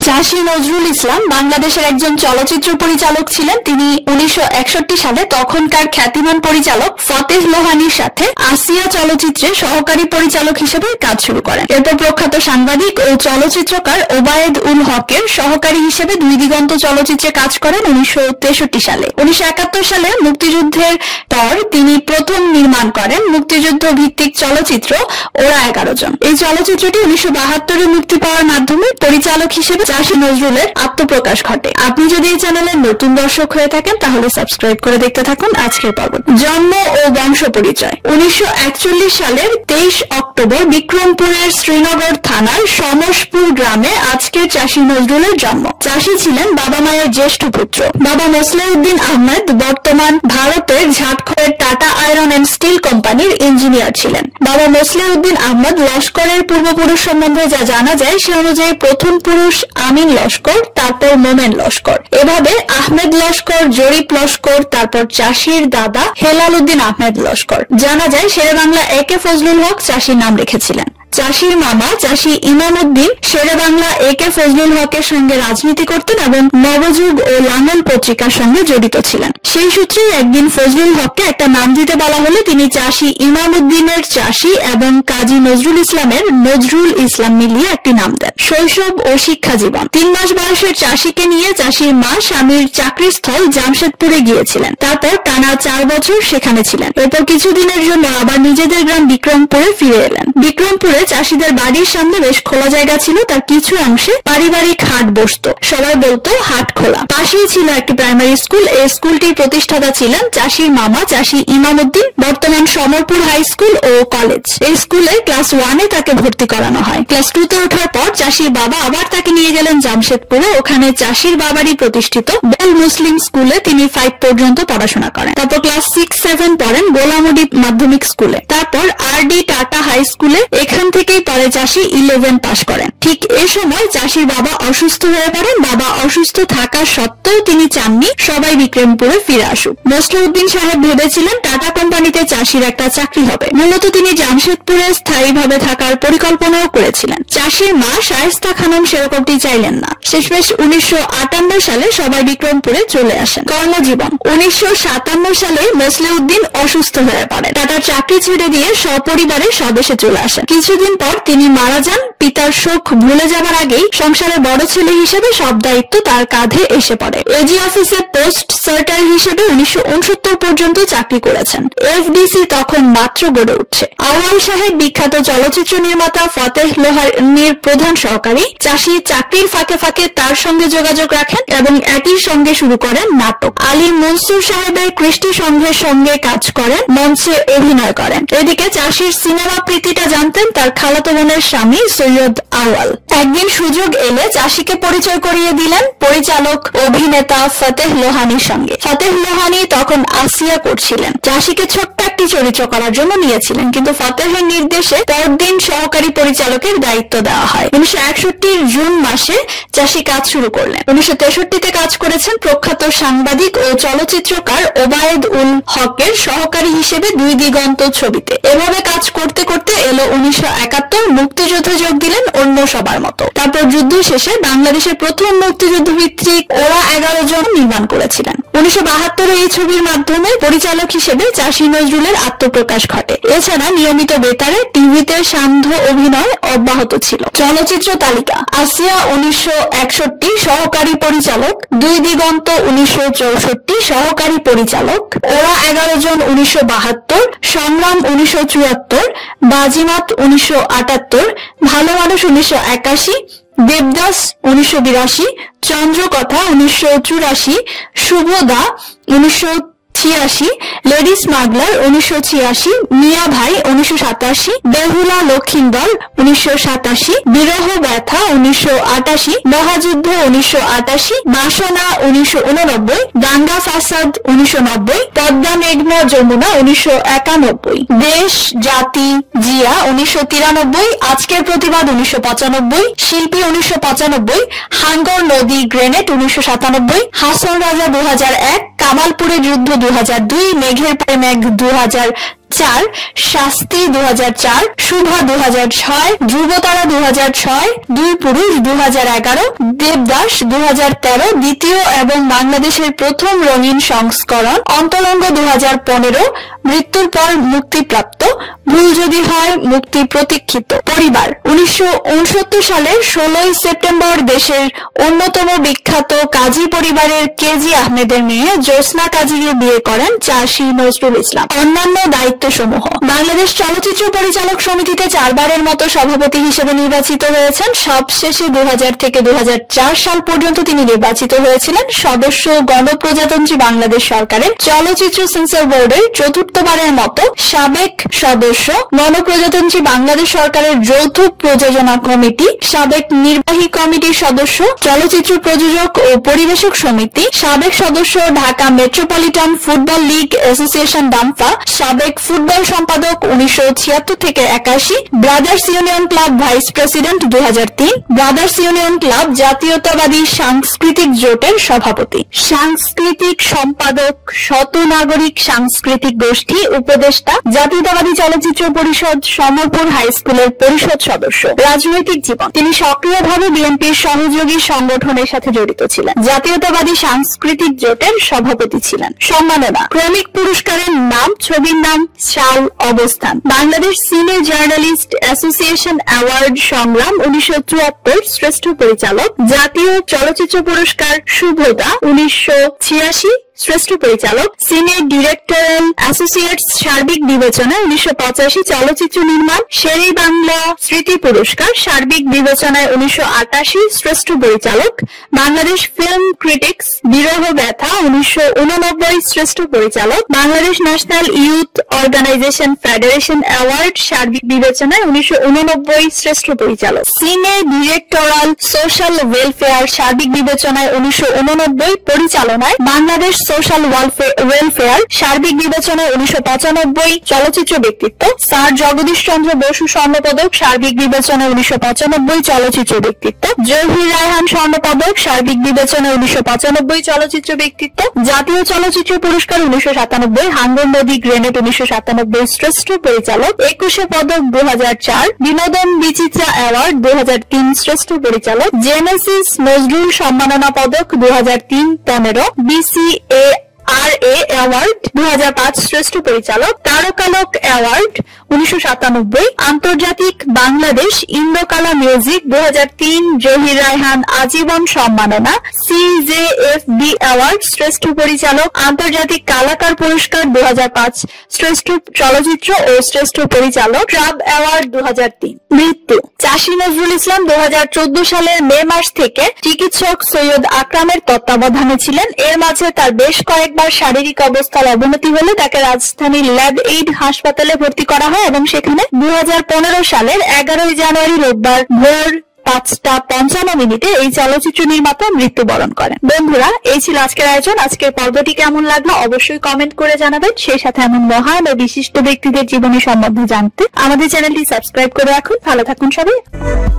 চাষী নজরুল ইসলাম বাংলাদেশের একজন চলচ্চিত্র পরিচালক ছিলেন। তিনি 1961 সালে তখনকার খ্যাতিমান পরিচালক ফতেহ লোহানীর সাথে আসিয়া চলচ্চিত্রে সহকারী পরিচালক হিসেবে কাজ শুরু করেন। এরপর প্রখ্যাত সাংবাদিক ও চলচ্চিত্রকার ওবায়েদ উল হকের সহকারী হিসেবে দুই দিগন্ত চলচ্চিত্রে কাজ করেন 1963 সালে। 1971 সালে মুক্তিযুদ্ধের পর তিনি প্রথম নির্মাণ করেন মুক্তিযুদ্ধ ভিত্তিক চলচ্চিত্র ওরা 11 জন। এই চলচ্চিত্রটি 1972 মুক্তি পাওয়ার মাধ্যমে পরিচালক হিসেবে চাষী নজরুলের আত্মপ্রকাশ ঘটে। আপনি যদি এই চ্যানেলের নতুন দর্শক হয়ে থাকেন তাহলে সাবস্ক্রাইব করে দেখতে থাকুন আজকের পর্ব। জন্ম ও বংশ পরিচয়। 1941 সালের 23 অক্টোবর বিক্রমপুরের শ্রীনগর থানার সমসপুর গ্রামে আজকের চাষী নজরুলের জন্ম। চাষী ছিলেন বাবা মায়ের জ্যেষ্ঠ পুত্র। বাবা মোসলেউদ্দিন আহমেদ বর্তমান ভারতের ঝাড়খণ্ডের টাটা আয়রন এন্ড স্টিল কোম্পানির ইঞ্জিনিয়ার ছিলেন। বাবা মোসলেউদ্দিন আহমেদ লস্করের পূর্বপুরুষ সম্বন্ধে যা জানা যায় সে অনুযায়ী প্রথম পুরুষ আমিন লস্কর, তারপর মোমেন লস্কর, এভাবে আহমেদ লস্কর, জরিপ লস্কর, তারপর চাষীর দাদা হেলাল উদ্দিন আহমেদ লস্কর। জানা যায় শেরে বাংলা একে ফজলুল হক চাষীর নাম রেখেছিলেন। চাষীর মামা চাষী ইমাম উদ্দিন শেরে বাংলা একে ফজলুল হকের সঙ্গে রাজনীতি করতেন এবং নবযুগ ও লাঙ্গল পত্রিকার সঙ্গে জড়িত ছিলেন। সেই সূত্রে একদিন ফজলুল হককে একটা নাম দিতে বলা হলে তিনি চাষী ইমাম উদ্দিনের চাষী এবং কাজী নজরুল ইসলামের নজরুল ইসলাম মিলিয়ে একটি নাম দেন। শৈশব ও শিক্ষা জীবন। 3 মাস বয়সের চাষীকে নিয়ে চাষীর মা স্বামীর চাকরিস্থল জামশেদপুরে গিয়েছিলেন। তারপর টানা 4 বছর সেখানে ছিলেন। এরপর কিছুদিনের জন্য আবার নিজেদের গ্রাম বিক্রমপুরে ফিরে এলেন। বিক্রমপুরে চাষীদের বাড়ির সামনে বেশ খোলা জায়গা ছিল, তার কিছু অংশে পারিবারিক হাট বসতো, সবাই বলতো হাট খোলা। পাশেই ছিল একটি প্রাইমারি স্কুল। এই স্কুলটির প্রতিষ্ঠাতা ছিলেন চাষীর মামা চাষী ইমাম উদ্দিন, বর্তমান সমরপুর হাই স্কুল ও কলেজ। এই স্কুলে ক্লাস 1-এ তাকে ভর্তি করানো হয়। ক্লাস 2-তে ওঠার পর চাষীর বাবা আবার তাকে নিয়ে গেলেন জামশেদপুরে। ওখানে চাষীর বাবারই প্রতিষ্ঠিত বেল মুসলিম স্কুলে তিনি 5 পর্যন্ত পড়াশোনা করেন। তারপর ক্লাস 6-7 পড়েন গোলামুডি মাধ্যমিক স্কুলে, তারপর আর.ডি. টাটা হাই স্কুলে। এখান থেকেই পরে চাষী 11 পাস করেন। ঠিক এ সময় চাষীর বাবা অসুস্থ হয়ে পড়েন। বাবা অসুস্থ থাকা সত্ত্বেও তিনি চাননি সবাই বিক্রমপুরে ফিরে আসুক। মোসলেউদ্দিন সাহেব ভেবেছিলেন টাটা কোম্পানিতে চাষীর একটা চাকরি হবে। মূলত তিনি জামশেদপুরে স্থায়ীভাবে থাকার পরিকল্পনাও করেছিলেন। চাষীর মা শায়েস্তা খানম সেরকমটি চাইলেন না। শেষমেশ 1958 সালে সবাই বিক্রমপুরে চলে আসেন। কর্মজীবন। 1957 সালে মোসলেউদ্দিন অসুস্থ হয়ে পড়েন। টাটার চাকরি ছেড়ে দিয়ে সপরিবারে স্বদেশে চলে আসেন। কিছুদিন পর তিনি মারা যান। পিতার শোক ভুলে যাবার আগেই সংসারের বড় ছেলে হিসেবে সব দায়িত্ব তার কাঁধে এসে পড়ে। এজি অফিসে পোস্ট সেক্রেটারি হিসেবে 1969 পর্যন্ত চাকরি করেছেন। এফডিসি তখন মাত্র গড়ে উঠছে। আওয়াল সাহেব বিখ্যাত চলচ্চিত্র নির্মাতা ফতেহ লোহানীর প্রধান সহকারী। চাষী চাকরির ফাঁকে ফাঁকে তার সঙ্গে যোগাযোগ রাখেন এবং একই সঙ্গে শুরু করেন নাটক। আলী মনসুর সাহেবের কৃষ্টি সংঘের সঙ্গে কাজ করেন, মঞ্চে অভিনয় করেন। এদিকে চাষীর সিনেমা প্রীতিটা জানতেন তার খালাতো বোনের স্বামী সৈয়দ আওয়াল। একদিন সুযোগ এলে চাষীকে পরিচয় করিয়ে দিলেন পরিচালক অভিনেতা ফতেহ লোহানীর সঙ্গে। ফতেহ লোহানী তখন আসিয়া করছিলেন। চাষীকে ছোট্ট একটি চরিত্র করার জন্য নিয়েছিলেন, কিন্তু ফতেহের নির্দেশে পরদিন সহকারী পরিচালকের দায়িত্ব দেওয়া হয়। 1961 জুন মাসে চাষী কাজ শুরু করলেন। 1963-তে কাজ করেছেন প্রখ্যাত সাংবাদিক ও চলচ্চিত্রকার ওবায়েদ উল হকের সহকারী হিসেবে দুই দিগন্ত ছবিতে। এভাবে কাজ করতে করতে এলো 1971। মুক্তিযুদ্ধে যোগ দিলেন অন্য সবার মতো। তারপর যুদ্ধ শেষে বাংলাদেশের প্রথম মুক্তিযুদ্ধ ভিত্তিক ওরা 11 জন নির্মাণ করেছিলেন। 1972 এই ছবির মাধ্যমে পরিচালক হিসেবে চাষী নজরুলের আত্মপ্রকাশ ঘটে। এছাড়া নিয়মিত বেতারে টিভিতে সান্ধ্য অভিনয় অব্যাহত ছিল। চলচ্চিত্র তালিকা। আসিয়া 1961 সহকারী পরিচালক, দুই দিগন্ত 1964 সহকারী পরিচালক, ওরা 11 জন 1972, সংগ্রাম 1974, বাজিমাত 1978, ভালো মানুষ 1981, দেবদাস 1982, চন্দ্রকথা 1984, শুভদা 1986, লেডি স্মাগলার 1986, মিয়া ভাই 1987, বেহুলা লক্ষিন্দর 1987, বিরহ ব্যথা 1988, মহাযুদ্ধ 1988, বাসনা 1989, দাঙ্গা ফাসাদ 1990, পদ্মা মেঘনা যমুনা 1991, দেশ জাতি জিয়া 1993, আজকের প্রতিবাদ 1995, শিল্পী 1995, হাঙ্গর নদী গ্রেনেড 1997, হাসন রাজা 2001, কামালপুরের যুদ্ধ 2002, মেঘের পরে মেঘ 2003, 2004, শাস্তি 2004, শুভা 2006, ধ্রুবতারা 2006, দুই পুরুষ 2011, দেবদাস 2013 দ্বিতীয় এবং বাংলাদেশের প্রথম রঙিন সংস্করণ, অন্তরঙ্গ 2015, মৃত্যুর পর মুক্তিপ্রাপ্ত, ভুল যদি হয় মুক্তি প্রতীক্ষিত, পরিবার 1969 সালের 16 সেপ্টেম্বর দেশের অন্যতম বিখ্যাত কাজী পরিবারের কেজি আহমেদের মেয়ে জ্যোৎস্না কাজীকে বিয়ে করেন চাষী নজরুল ইসলাম। অন্যান্য দায়িত্বসমূহ: বাংলাদেশ চলচ্চিত্র পরিচালক সমিতিতে 4 বারের মতো সভাপতি হিসেবে নির্বাচিত হয়েছেন। সবশেষে 2000 থেকে 2004 সাল পর্যন্ত তিনি নির্বাচিত হয়েছিলেন। সদস্য গণপ্রজাতন্ত্রী বাংলাদেশ সরকারের চলচ্চিত্র সেন্সর বোর্ডের চতুর্থবারের মতো সাবেক সদস্য, গণপ্রজাতন্ত্রী বাংলাদেশ সরকারের যৌথ প্রযোজনা কমিটি, সাবেক নির্বাহী কমিটির সদস্য, চলচ্চিত্র প্রযোজক ও পরিবেশক সমিতি, সাবেক সদস্য Dhaka metropolitan football league association ডাম্পা, সাবেক ফুটবল সম্পাদক 1976 থেকে 81, brothers union club vice president 2003, brothers union club জাতীয়তাবাদী সাংস্কৃতিক জোটের সভাপতি, সাংস্কৃতিক সম্পাদক, শত নাগরিক সাংস্কৃতিক গোষ্ঠী উপদেষ্টা, জাতীয়তাবাদী চলচ্চিত্র পরিষদ সমরপুর হাই স্কুলের পরিষদ সদস্য। রাজনৈতিক জীবন: তিনি সক্রিয়ভাবে বিএনপির সহযোগী সংগঠনের সাথে জড়িত ছিলেন। জাতীয়তাবাদী সাংস্কৃতিক জোটের সভাপতি ছিলেন। সম্মাননা: ক্রমিক পুরস্কারের নাম, ছবির নাম, সাল, অবস্থান। বাংলাদেশ সিনে জার্নালিস্ট অ্যাসোসিয়েশন অ্যাওয়ার্ড সংগ্রাম 1974 শ্রেষ্ঠ পরিচালক। জাতীয় চলচ্চিত্র পুরস্কার শুভদা 1986 শ্রেষ্ঠ পরিচালক। সিনে ডিরেক্টরাল অ্যাসোসিয়েটস সার্বিক বিবেচনায় 1985 চলচ্চিত্র নির্মাণ। শেরে বাংলা স্মৃতি পুরস্কার সার্বিক বিবেচনায় 1988 শ্রেষ্ঠ পরিচালক। বাংলাদেশ ফিল্ম ক্রিটিক্স বিরহ ব্যথা 1989 শ্রেষ্ঠ পরিচালক। Bangladesh national youth organisation federation award সার্বিক বিবেচনায় 1989 শ্রেষ্ঠ পরিচালক। সিনে ডিরেক্টরাল সোশ্যাল ওয়েলফেয়ার সার্বিক বিবেচনায় 1989 পরিচালনায়। বাংলাদেশ সোশ্যাল ওয়েলফেয়ার সার্বিক বিবেচনায় 1995 চলচ্চিত্র ব্যক্তিত্ব। স্যার জগদীশ চন্দ্র বসু স্বর্ণপদক সার্বিক বিবেচনায় 1995 চলচ্চিত্র ব্যক্তিত্ব। জহির রায়হান স্বর্ণপদক সার্বিক বিবেচনায় 1995 চলচ্চিত্র ব্যক্তিত্ব। জাতীয় চলচ্চিত্র পুরস্কার 1997, হাঙ্গর নদী গ্রেনেড 1997 শ্রেষ্ঠ পরিচালক। 21 পদক 2004, বিনোদন বিচিত্রা অ্যাওয়ার্ড 2003 শ্রেষ্ঠ পরিচালক। জেনেসিস নজরুল সম্মাননা পদক 2003-15, BCARA অ্যাওয়ার্ড 2005 শ্রেষ্ঠ পরিচালক। তারকালোক অ্যাওয়ার্ড 1997, আন্তর্জাতিক বাংলাদেশ ইন্দ্রকালা মিউজিক 2003 জহির রায়হান আজীবন সম্মাননা। CJFB অ্যাওয়ার্ড শ্রেষ্ঠ পরিচালক। আন্তর্জাতিক কালাকার পুরস্কার 2005 শ্রেষ্ঠ চলচ্চিত্র ও শ্রেষ্ঠ পরিচালক। TRAB award 2003। মৃত্যু: চাষী নজরুল ইসলাম 2014 সালের মে মাস থেকে চিকিৎসক সৈয়দ আকরামের তত্ত্বাবধানে ছিলেন। এর মাঝে তার বেশ কয়েকবার শারীরিক অবস্থার অবনতি হলে তাকে রাজধানীর ল্যাব এইড হাসপাতালে ভর্তি করা হয় এবং সেখানে 2015 সালের 11 জানুয়ারি রোববার ভোর 5:55 এই চলচ্চিত্র নির্মাতা মৃত্যুবরণ করেন। বন্ধুরা, এই ছিল আজকের আয়োজন। আজকের পর্বটি কেমন লাগলো অবশ্যই কমেন্ট করে জানাবেন। সেই সাথে এমন মহান ও বিশিষ্ট ব্যক্তিদের জীবনী সম্বন্ধে জানতে আমাদের চ্যানেলটি সাবস্ক্রাইব করে রাখুন। ভালো থাকুন সবাই।